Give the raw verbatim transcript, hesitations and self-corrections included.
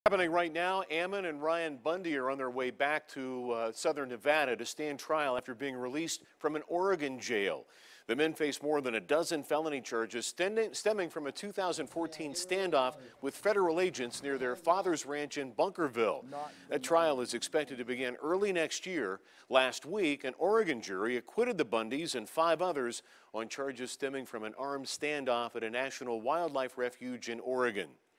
Happening right now, Ammon and Ryan Bundy are on their way back to uh, southern Nevada to stand trial after being released from an Oregon jail. The men face more than a dozen felony charges stemming, stemming from a two thousand fourteen standoff with federal agents near their father's ranch in Bunkerville. That trial is expected to begin early next year. Last week, an Oregon jury acquitted the Bundys and five others on charges stemming from an armed standoff at a national wildlife refuge in Oregon.